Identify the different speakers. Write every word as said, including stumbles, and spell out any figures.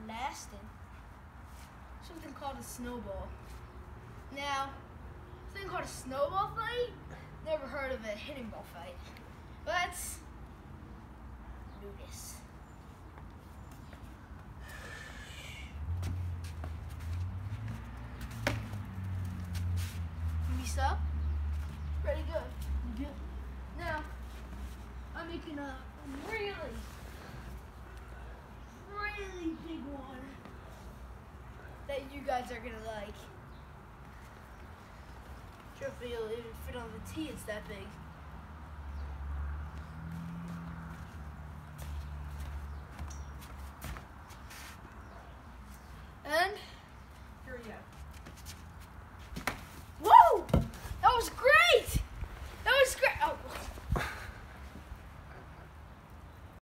Speaker 1: lasting. Something called a snowball. Now, something called a snowball fight? Never heard of a hitting ball fight. Let's do this. Grease up. Pretty good. Good. Now, I'm making a really, really big one that you guys are gonna like. Sure if it'll even fit on the tee, it's that big. And